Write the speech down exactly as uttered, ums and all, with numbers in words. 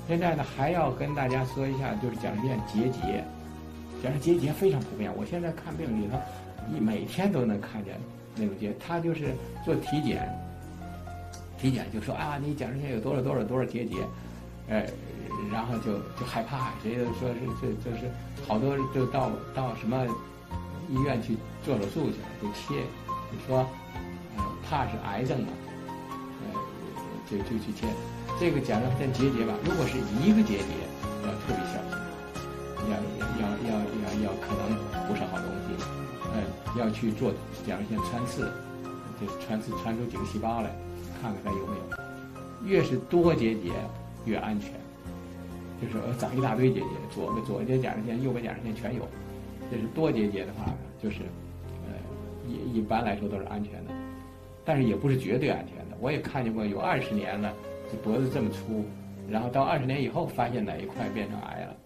现在呢，还要跟大家说一下，就是甲状腺结节，甲状腺结节非常普遍。我现在看病里头，一每天都能看见那种结，他就是做体检，体检就说啊，你甲状腺有多少多少多少结节，呃，然后就就害怕，谁都说是这这是好多就到到什么医院去做手术去了，就切，就说呃怕是癌症嘛，呃就就去切。这个甲状腺结节吧，如果是一个结节，要特别小心，要要要要要可能不是好东西，呃，要去做甲状腺穿刺，就穿刺穿出几个细胞来，看看它有没有。越是多结节越安全，就是长一大堆结节，左个左边甲状腺、右边甲状腺全有。这是多结节的话，就是呃一一般来说都是安全的，但是也不是绝对安全的。我也看见过有二十年了。这脖子这么粗，然后到二十年以后发现哪一块变成癌了，